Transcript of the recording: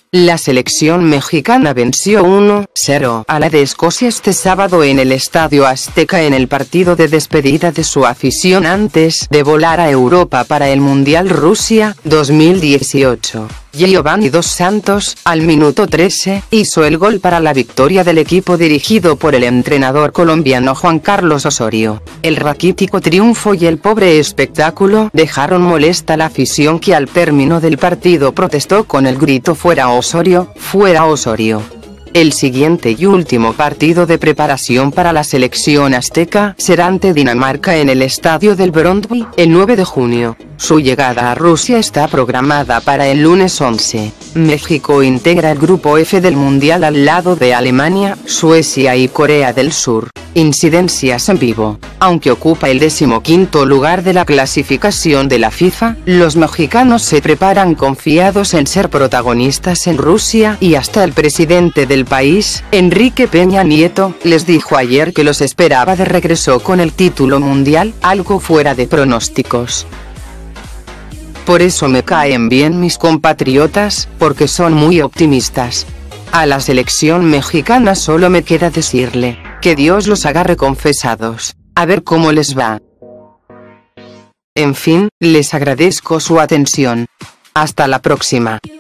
La selección mexicana venció 1-0 a la de Escocia este sábado en el Estadio Azteca en el partido de despedida de su afición antes de volar a Europa para el Mundial Rusia 2018. Giovanni Dos Santos, al minuto 13, hizo el gol para la victoria del equipo dirigido por el entrenador colombiano Juan Carlos Osorio. El raquítico triunfo y el pobre espectáculo dejaron molesta a la afición, que al término del partido protestó con el grito "fuera Osorio, fuera Osorio". El siguiente y último partido de preparación para la selección azteca será ante Dinamarca en el estadio del Brøndby, el 9 de junio. Su llegada a Rusia está programada para el lunes 11. México integra el grupo F del Mundial al lado de Alemania, Suecia y Corea del Sur. Incidencias en vivo. Aunque ocupa el 15º lugar de la clasificación de la FIFA, los mexicanos se preparan confiados en ser protagonistas en Rusia, y hasta el presidente del país, Enrique Peña Nieto, les dijo ayer que los esperaba de regreso con el título mundial, algo fuera de pronósticos. Por eso me caen bien mis compatriotas, porque son muy optimistas. A la selección mexicana solo me queda decirle, que Dios los agarre confesados, a ver cómo les va. En fin, les agradezco su atención. Hasta la próxima.